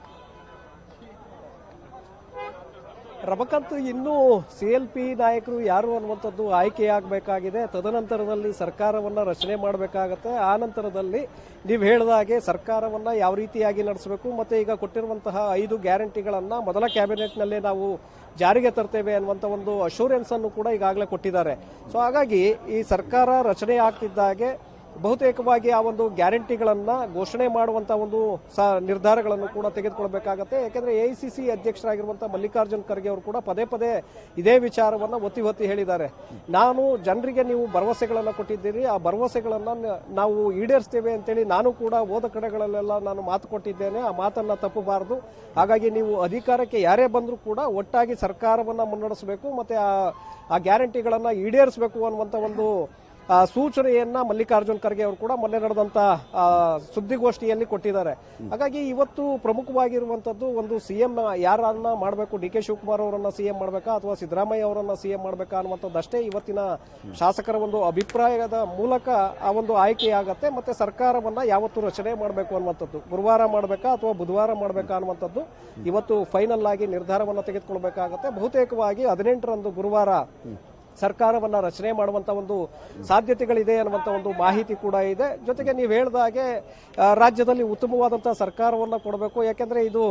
ರಮಕಾಂತ್, ಇನ್ನೂ ಸಿ ಎಲ್ ಪಿ ನಾಯಕರು ಯಾರು ಅನ್ನುವಂಥದ್ದು ಆಯ್ಕೆಯಾಗಬೇಕಾಗಿದೆ. ತದನಂತರದಲ್ಲಿ ಸರ್ಕಾರವನ್ನ ರಚನೆ ಮಾಡಬೇಕಾಗತ್ತೆ. ಆ ನಂತರದಲ್ಲಿ ನೀವು ಹೇಳಿದ ಹಾಗೆ ಸರ್ಕಾರವನ್ನ ಯಾವ ರೀತಿಯಾಗಿ ನಡೆಸಬೇಕು, ಮತ್ತೆ ಈಗ ಕೊಟ್ಟಿರುವಂತಹ ಐದು ಗ್ಯಾರಂಟಿಗಳನ್ನ ಮೊದಲ ಕ್ಯಾಬಿನೆಟ್ನಲ್ಲೇ ನಾವು ಜಾರಿಗೆ ತರ್ತೇವೆ ಅನ್ನುವಂಥ ಒಂದು ಅಶೂರೆನ್ಸ್ ಅನ್ನು ಕೂಡ ಈಗಾಗಲೇ ಕೊಟ್ಟಿದ್ದಾರೆ. ಸೊ ಹಾಗಾಗಿ ಈ ಸರ್ಕಾರ ರಚನೆ ಆಗ್ತಿದ್ದಾಗೆ ಬಹುತೇಕವಾಗಿ ಆ ಒಂದು ಗ್ಯಾರಂಟಿಗಳನ್ನ ಘೋಷಣೆ ಮಾಡುವಂತ ಒಂದು ನಿರ್ಧಾರಗಳನ್ನು ಕೂಡ ತೆಗೆದುಕೊಳ್ಬೇಕಾಗತ್ತೆ. ಯಾಕಂದ್ರೆ ಎಐಸಿಸಿ ಅಧ್ಯಕ್ಷರಾಗಿರುವಂತಹ ಮಲ್ಲಿಕಾರ್ಜುನ್ ಖರ್ಗೆ ಅವರು ಕೂಡ ಪದೇ ಪದೇ ಇದೇ ವಿಚಾರವನ್ನ ಒತ್ತಿ ಒತ್ತಿ ಹೇಳಿದ್ದಾರೆ. ನಾನು ಜನರಿಗೆ ನೀವು ಭರವಸೆಗಳನ್ನ ಕೊಟ್ಟಿದ್ದೀರಿ, ಆ ಭರವಸೆಗಳನ್ನ ನಾವು ಈಡೇರಿಸ್ತೇವೆ ಅಂತೇಳಿ ನಾನು ಕೂಡ ಹೋದ ಕಡೆಗಳಲ್ಲೆಲ್ಲ ನಾನು ಮಾತು ಕೊಟ್ಟಿದ್ದೇನೆ, ಆ ಮಾತನ್ನ ತಪ್ಪಬಾರದು. ಹಾಗಾಗಿ ನೀವು ಅಧಿಕಾರಕ್ಕೆ ಯಾರೇ ಬಂದರೂ ಕೂಡ ಒಟ್ಟಾಗಿ ಸರ್ಕಾರವನ್ನ ಮುನ್ನಡೆಸಬೇಕು, ಮತ್ತೆ ಆ ಗ್ಯಾರಂಟಿಗಳನ್ನ ಈಡೇರಿಸಬೇಕು ಅನ್ನುವಂತ ಒಂದು ಸೂಚನೆಯನ್ನ ಮಲ್ಲಿಕಾರ್ಜುನ್ ಖರ್ಗೆ ಅವರು ಕೂಡ ಮೊನ್ನೆ ನಡೆದಂತ ಸುದ್ದಿಗೋಷ್ಠಿಯಲ್ಲಿ ಕೊಟ್ಟಿದ್ದಾರೆ. ಹಾಗಾಗಿ ಇವತ್ತು ಪ್ರಮುಖವಾಗಿರುವಂತದ್ದು ಒಂದು ಸಿಎಂ ಯಾರನ್ನ ಮಾಡಬೇಕು, ಡಿ ಕೆ ಶಿವಕುಮಾರ್ ಅವರನ್ನ ಸಿಎಂ ಮಾಡಬೇಕಾ ಅಥವಾ ಸಿದ್ದರಾಮಯ್ಯ ಅವರನ್ನ ಸಿಎಂ ಮಾಡಬೇಕಾ ಅನ್ನುವಂಥದ್ದಷ್ಟೇ ಇವತ್ತಿನ ಶಾಸಕರ ಒಂದು ಅಭಿಪ್ರಾಯದ ಮೂಲಕ ಆ ಒಂದು ಆಯ್ಕೆಯಾಗತ್ತೆ. ಮತ್ತೆ ಸರ್ಕಾರವನ್ನ ಯಾವತ್ತು ರಚನೆ ಮಾಡಬೇಕು ಅನ್ನುವಂಥದ್ದು, ಗುರುವಾರ ಮಾಡಬೇಕಾ ಅಥವಾ ಬುಧವಾರ ಮಾಡಬೇಕಾ ಅನ್ನುವಂಥದ್ದು ಇವತ್ತು ಫೈನಲ್ ಆಗಿ ನಿರ್ಧಾರವನ್ನ ತೆಗೆದುಕೊಳ್ಬೇಕಾಗತ್ತೆ. ಬಹುತೇಕವಾಗಿ ಹದಿನೆಂಟರಂದು ಗುರುವಾರ ಸರ್ಕಾರವನ್ನ ರಚನೆ ಮಾಡುವಂತ ಒಂದು ಸಾಧ್ಯತೆಗಳಿದೆ ಅನ್ನುವಂತ ಒಂದು ಮಾಹಿತಿ ಕೂಡ ಇದೆ. ಜೊತೆಗೆ ನೀವು ಹೇಳಿದ ಹಾಗೆ ರಾಜ್ಯದಲ್ಲಿ ಉತ್ತಮವಾದಂತಹ ಸರ್ಕಾರವನ್ನ ಕೊಡಬೇಕು. ಯಾಕೆಂದ್ರೆ ಇದು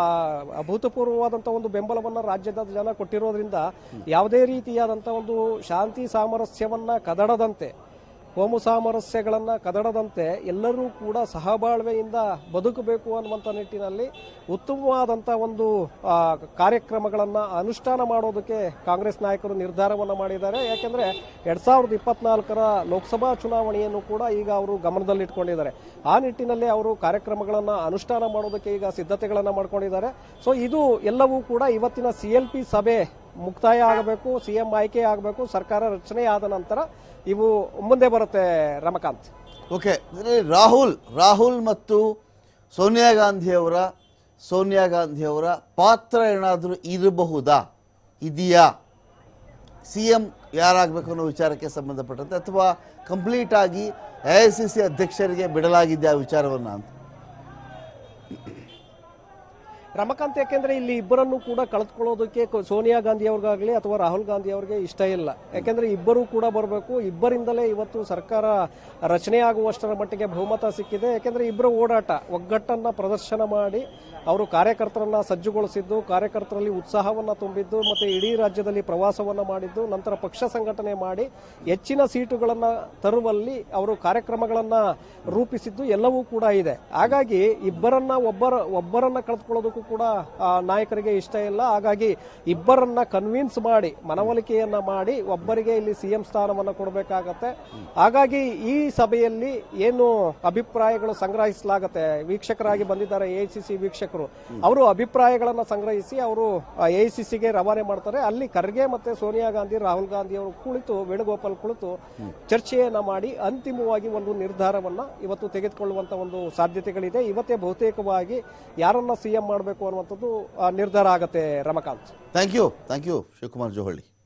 ಅಭೂತಪೂರ್ವವಾದಂತಹ ಒಂದು ಬೆಂಬಲವನ್ನ ರಾಜ್ಯದ ಜನ ಕೊಟ್ಟಿರೋದ್ರಿಂದ ಯಾವುದೇ ರೀತಿಯಾದಂತಹ ಒಂದು ಶಾಂತಿ ಸಾಮರಸ್ಯವನ್ನ ಕದಡದಂತೆ, ಕೋಮು ಸಾಮರಸ್ಯಗಳನ್ನ ಕದಡದಂತೆ ಎಲ್ಲರೂ ಕೂಡ ಸಹಬಾಳ್ವೆಯಿಂದ ಬದುಕಬೇಕು ಅನ್ನುವಂಥ ನಿಟ್ಟಿನಲ್ಲಿ ಉತ್ತಮವಾದಂಥ ಒಂದು ಕಾರ್ಯಕ್ರಮಗಳನ್ನ ಅನುಷ್ಠಾನ ಮಾಡೋದಕ್ಕೆ ಕಾಂಗ್ರೆಸ್ ನಾಯಕರು ನಿರ್ಧಾರವನ್ನ ಮಾಡಿದ್ದಾರೆ. ಯಾಕೆಂದ್ರೆ ಎರಡ್ ಸಾವಿರದ ಇಪ್ಪತ್ನಾಲ್ಕರ ಲೋಕಸಭಾ ಚುನಾವಣೆಯನ್ನು ಕೂಡ ಈಗ ಅವರು ಗಮನದಲ್ಲಿಟ್ಕೊಂಡಿದ್ದಾರೆ. ಆ ನಿಟ್ಟಿನಲ್ಲಿ ಅವರು ಕಾರ್ಯಕ್ರಮಗಳನ್ನ ಅನುಷ್ಠಾನ ಮಾಡೋದಕ್ಕೆ ಈಗ ಸಿದ್ಧತೆಗಳನ್ನ ಮಾಡ್ಕೊಂಡಿದ್ದಾರೆ. ಸೊ ಇದು ಎಲ್ಲವೂ ಕೂಡ ಇವತ್ತಿನ ಸಿ ಎಲ್ ಪಿ ಸಭೆ ಮುಕ್ತಾಯ ಆಗಬೇಕು, ಸಿಎಂ ಆಯ್ಕೆ ಆಗಬೇಕು, ಸರ್ಕಾರ ರಚನೆ ಆದ ನಂತರ ಇವು ಮುಂದೆ ಬರುತ್ತೆ. ರಮಕಾಂತ್, ಓಕೆ, ರಾಹುಲ್ ರಾಹುಲ್ ಮತ್ತು ಸೋನಿಯಾ ಗಾಂಧಿಯವರ ಸೋನಿಯಾ ಗಾಂಧಿಯವರ ಪಾತ್ರ ಏನಾದರೂ ಇರಬಹುದಾ, ಇದೆಯಾ ಸಿ ಎಂ ಯಾರಾಗಬೇಕು ಅನ್ನೋ ವಿಚಾರಕ್ಕೆ ಸಂಬಂಧಪಟ್ಟಂತೆ, ಅಥವಾ ಕಂಪ್ಲೀಟ್ ಆಗಿ ಎ ಐ ಸಿ ಸಿ ಅಧ್ಯಕ್ಷರಿಗೆ ಬಿಡಲಾಗಿದೆ ಆ ವಿಚಾರವನ್ನು ಅಂತ? ರಮಕಾಂತ್, ಯಾಕೆಂದ್ರೆ ಇಲ್ಲಿ ಇಬ್ಬರನ್ನು ಕೂಡ ಕಳೆದುಕೊಳ್ಳೋದಕ್ಕೆ ಸೋನಿಯಾ ಗಾಂಧಿ ಅವ್ರಿಗಾಗಲಿ ಅಥವಾ ರಾಹುಲ್ ಗಾಂಧಿ ಅವ್ರಿಗೆ ಇಷ್ಟ ಇಲ್ಲ. ಯಾಕೆಂದ್ರೆ ಇಬ್ಬರು ಕೂಡ ಬರಬೇಕು, ಇಬ್ಬರಿಂದಲೇ ಇವತ್ತು ಸರ್ಕಾರ ರಚನೆ ಆಗುವಷ್ಟರ ಮಟ್ಟಿಗೆ ಬಹುಮತ ಸಿಕ್ಕಿದೆ. ಯಾಕೆಂದ್ರೆ ಇಬ್ಬರ ಓಡಾಟ ಒಗ್ಗಟ್ಟನ್ನ ಪ್ರದರ್ಶನ ಮಾಡಿ ಅವರು ಕಾರ್ಯಕರ್ತರನ್ನ ಸಜ್ಜುಗೊಳಿಸಿದ್ದು, ಕಾರ್ಯಕರ್ತರಲ್ಲಿ ಉತ್ಸಾಹವನ್ನ ತುಂಬಿದ್ದು, ಮತ್ತೆ ಇಡೀ ರಾಜ್ಯದಲ್ಲಿ ಪ್ರವಾಸವನ್ನ ಮಾಡಿದ್ದು, ನಂತರ ಪಕ್ಷ ಸಂಘಟನೆ ಮಾಡಿ ಹೆಚ್ಚಿನ ಸೀಟುಗಳನ್ನ ತರುವಲ್ಲಿ ಅವರು ಕಾರ್ಯಕ್ರಮಗಳನ್ನ ರೂಪಿಸಿದ್ದು ಎಲ್ಲವೂ ಕೂಡ ಇದೆ. ಹಾಗಾಗಿ ಇಬ್ಬರನ್ನ ಒಬ್ಬರ ಒಬ್ಬರನ್ನ ಕಳೆದುಕೊಳ್ಳೋದಕ್ಕೂ ಯಾವುದಕ್ಕೂ ಕೂಡ ಆ, ನಾಯಕರಿಗೆ ಇಷ್ಟ ಇಲ್ಲ. ಹಾಗಾಗಿ ಇಬ್ಬರನ್ನ ಕನ್ವಿನ್ಸ್ ಮಾಡಿ ಮನವೊಲಿಕೆಯನ್ನ ಮಾಡಿ ಒಬ್ಬರಿಗೆ ಇಲ್ಲಿ ಸಿಎಂ ಸ್ಥಾನವನ್ನ ಕೊಡಬೇಕಾಗತ್ತೆ. ಹಾಗಾಗಿ ಈ ಸಭೆಯಲ್ಲಿ ಏನು ಅಭಿಪ್ರಾಯಗಳು ಸಂಗ್ರಹಿಸಲಾಗುತ್ತೆ, ವೀಕ್ಷಕರಾಗಿ ಬಂದಿದ್ದಾರೆ ಎಐಸಿಸಿ ವೀಕ್ಷಕರು, ಅವರು ಅಭಿಪ್ರಾಯಗಳನ್ನ ಸಂಗ್ರಹಿಸಿ ಅವರು ಎಐಸಿಸಿಗೆ ರವಾನೆ ಮಾಡ್ತಾರೆ. ಅಲ್ಲಿ ಖರ್ಗೆ ಮತ್ತೆ ಸೋನಿಯಾ ಗಾಂಧಿ, ರಾಹುಲ್ ಗಾಂಧಿ ಅವರು ಕುಳಿತು, ವೇಣುಗೋಪಾಲ್ ಕುಳಿತು ಚರ್ಚೆಯನ್ನ ಮಾಡಿ ಅಂತಿಮವಾಗಿ ಒಂದು ನಿರ್ಧಾರವನ್ನ ಇವತ್ತು ತೆಗೆದುಕೊಳ್ಳುವಂತ ಒಂದು ಸಾಧ್ಯತೆಗಳಿದೆ. ಇವತ್ತೇ ಬಹುತೇಕವಾಗಿ ಯಾರನ್ನ ಸಿಎಂ ಮಾಡಬೇಕು ಅನ್ನುವಂಥದ್ದು ನಿರ್ಧಾರ ಆಗತ್ತೆ. Ramakant, thank you thank you Shivakumar Johalli.